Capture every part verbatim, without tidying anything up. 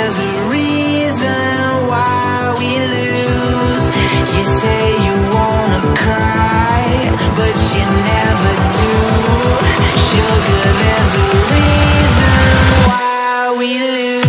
there's a reason why we lose. You say you wanna cry, but you never do. Sugar, there's a reason why we lose.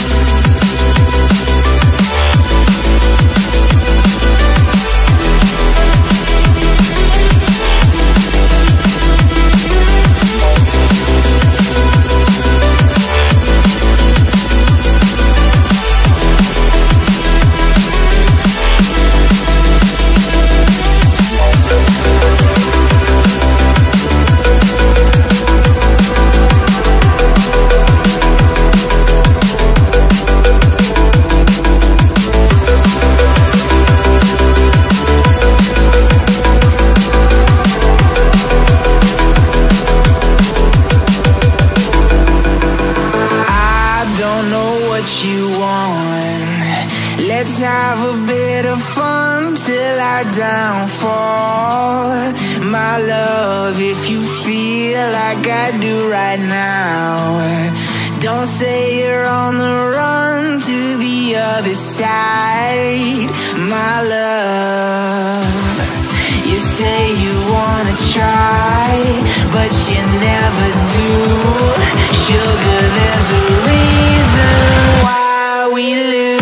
Let's have a bit of fun till I downfall. My love, if you feel like I do right now, don't say you're on the run to the other side. My love, you say you wanna try, but you never do. Sugar, there's a reason why we lose.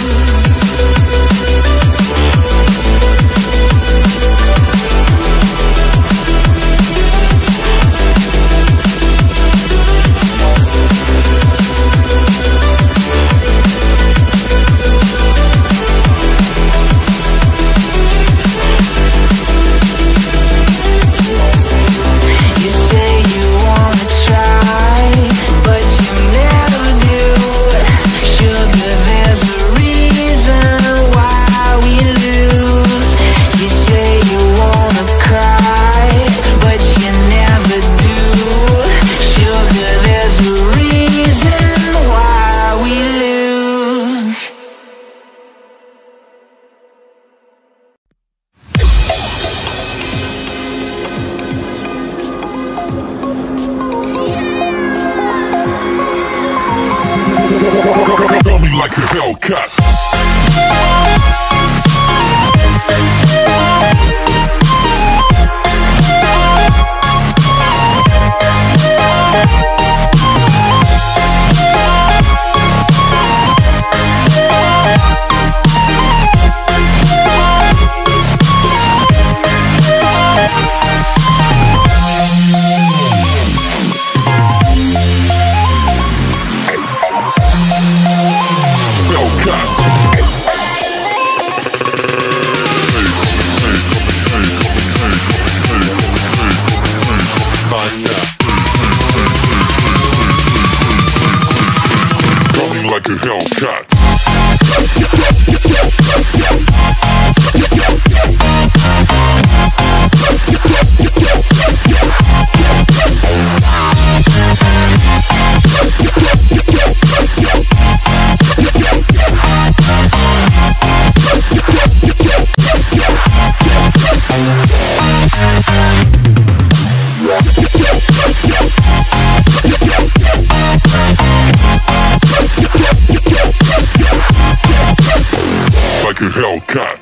Tell me like a Hellcat. Like a Hellcat. Like a Hellcat.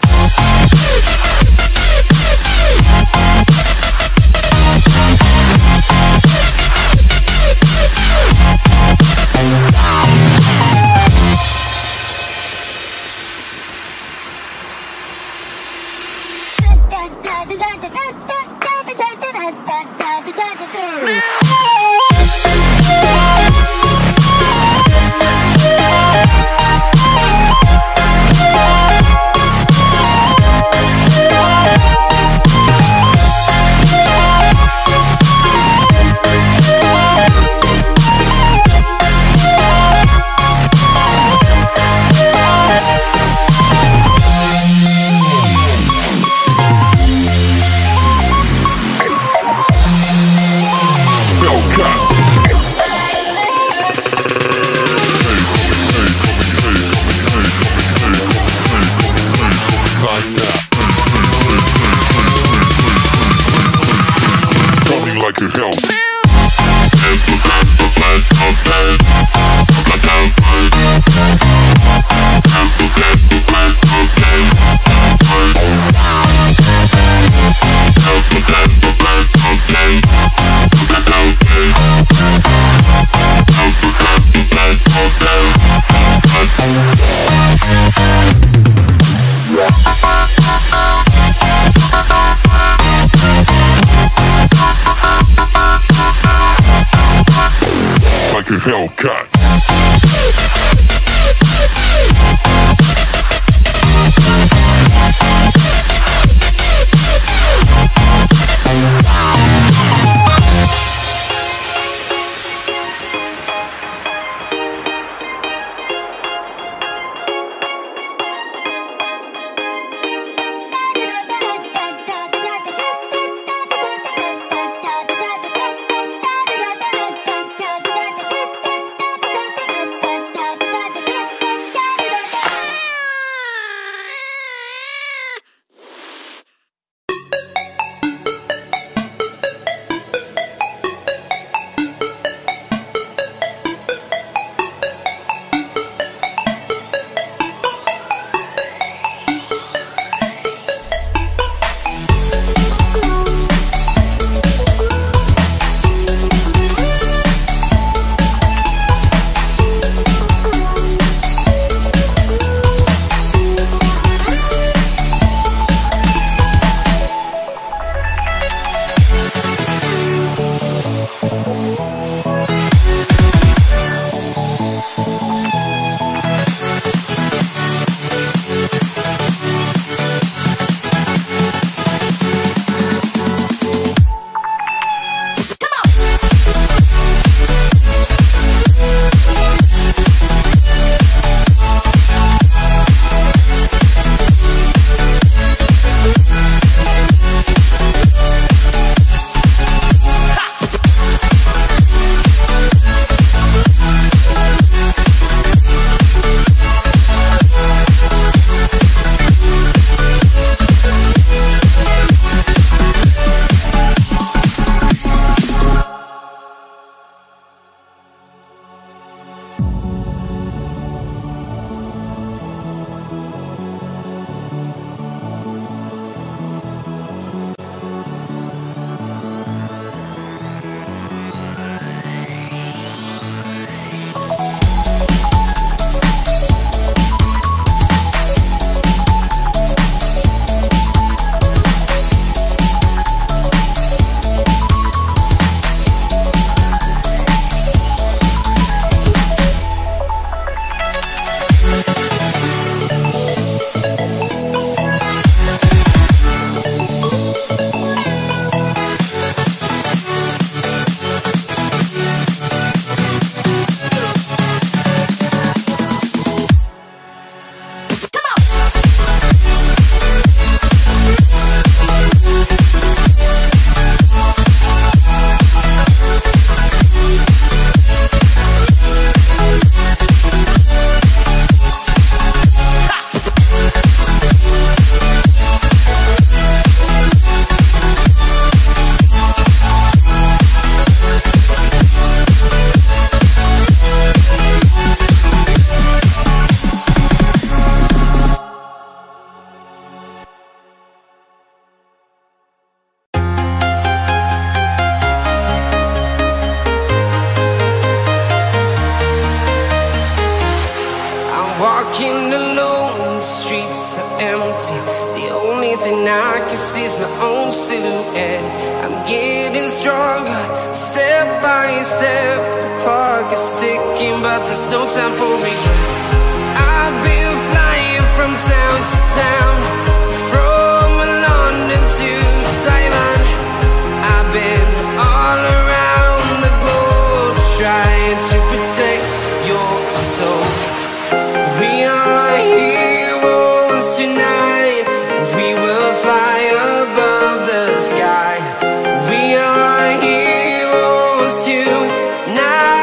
Walking alone, the streets are empty. The only thing I can see is my own silhouette. I'm getting stronger, step by step. The clock is ticking, but there's no time for regrets. I've been flying from town to town, from London to Taiwan. I've been all around the globe, trying to protect your soul. We are heroes tonight. We will fly above the sky. We are heroes tonight.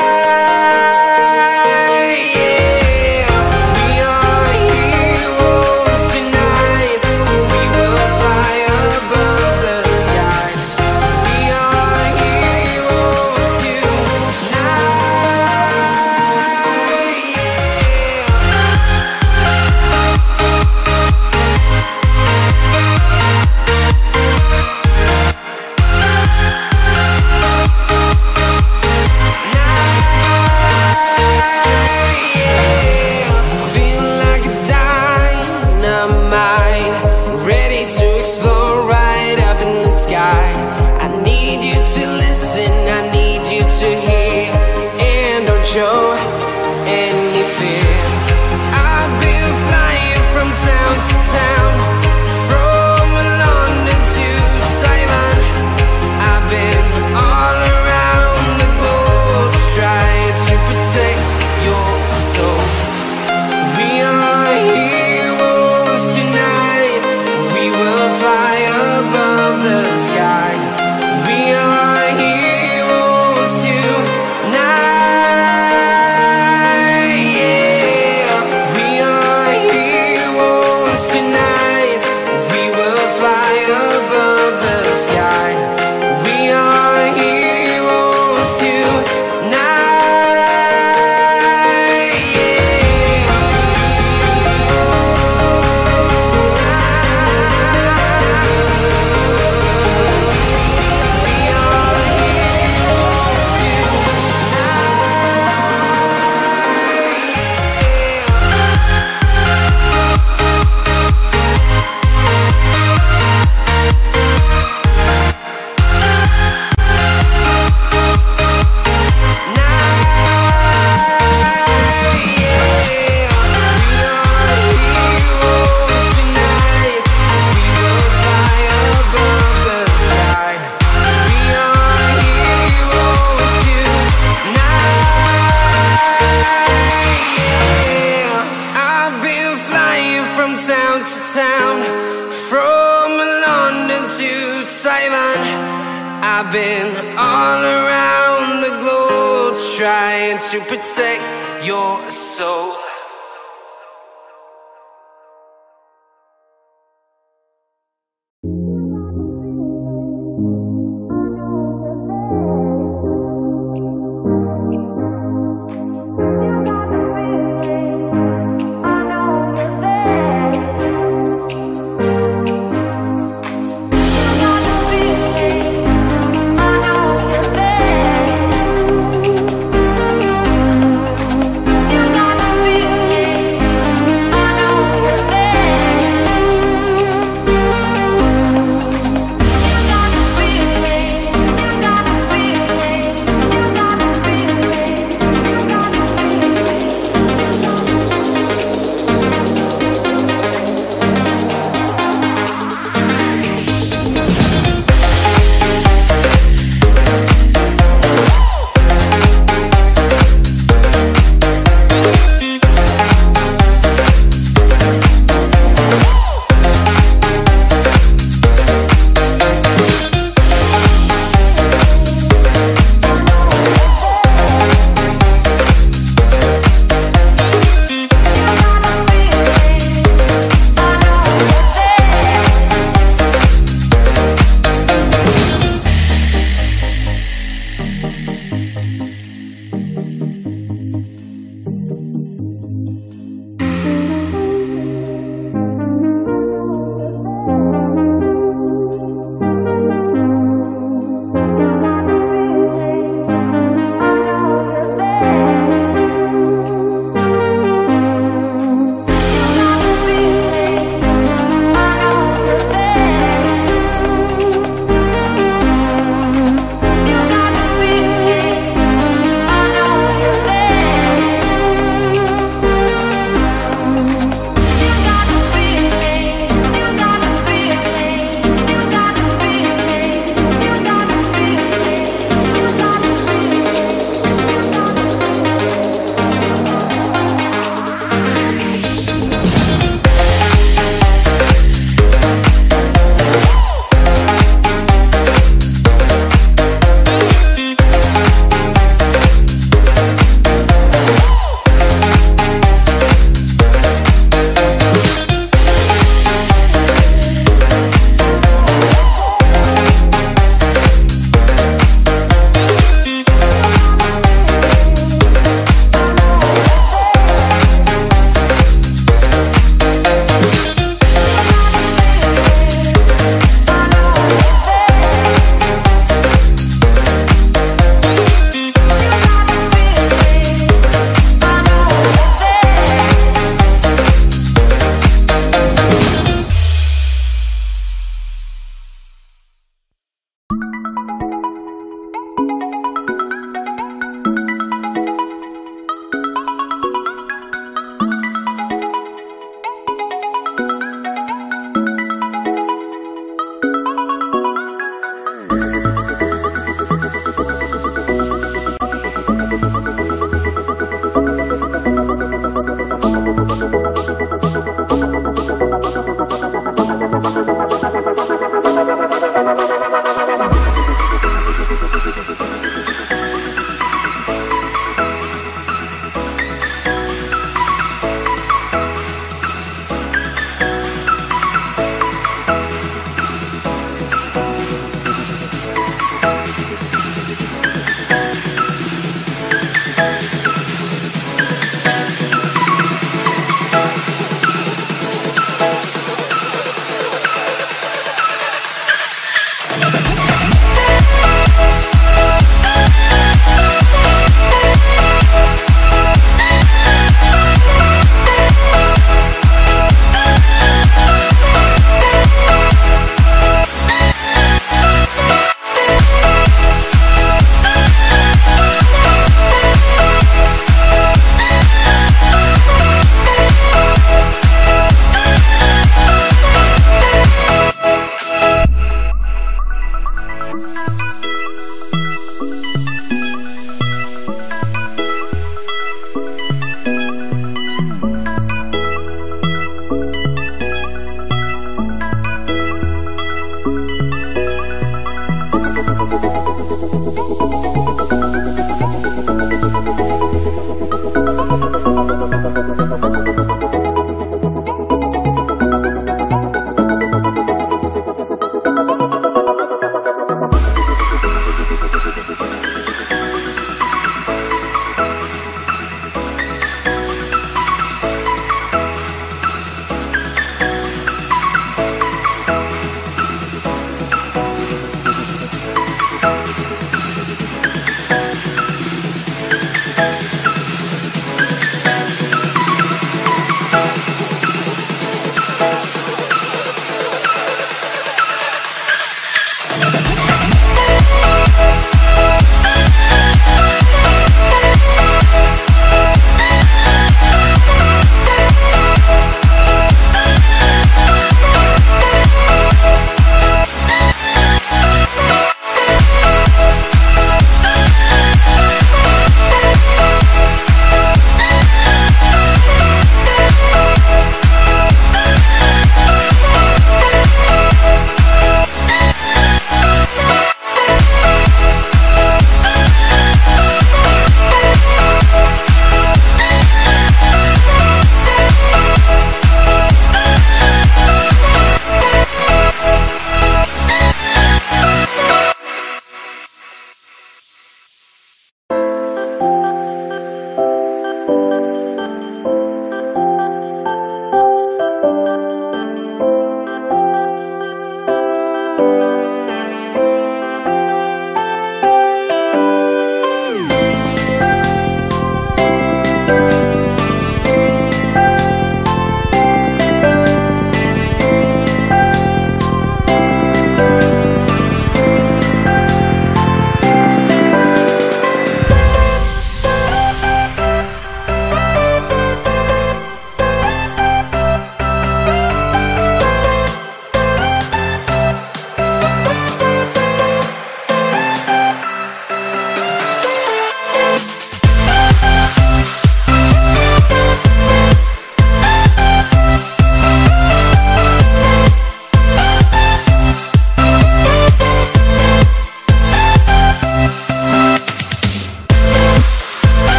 Yeah. We are heroes tonight. We will fly above the sky. We are heroes tonight. Show any fear. I've been flying from town to town, from London to Taiwan. I've been all around the globe, trying to protect your soul. We are heroes tonight. We will fly above the sky. We are heroes tonight. Town to town, from London to Taiwan. I've been all around the globe, trying to protect your soul. You gotta be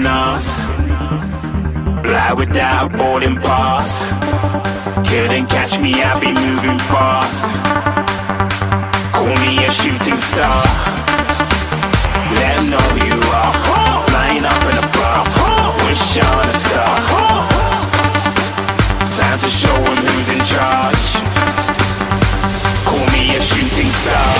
us. Fly without a boarding pass. Couldn't catch me, I'll be moving fast. Call me a shooting star. Let 'em know who you are. Flying up in a bar. Wish on a star. Time to show 'em who's in charge. Call me a shooting star.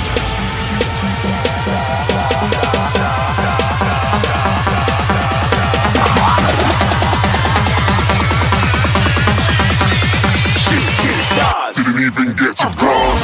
Didn't even get to cross.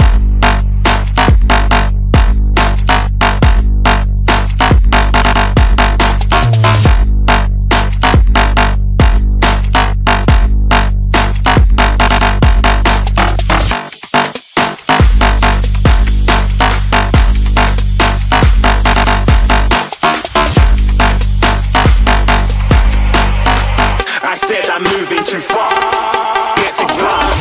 I said I'm moving too far. Get to glass.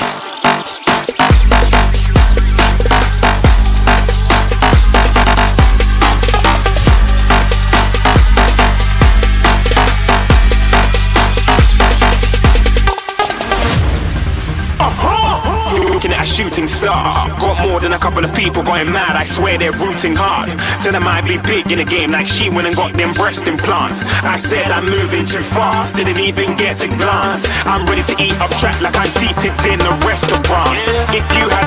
Looking at a shooting star. Got more than a couple of people going mad. I swear they're rooting hard. Tell them I'd be big in the game like she went and got them breast implants. I said I'm moving too fast. Didn't even get a glance. I'm ready to eat up track like I'm seated in a restaurant. If you had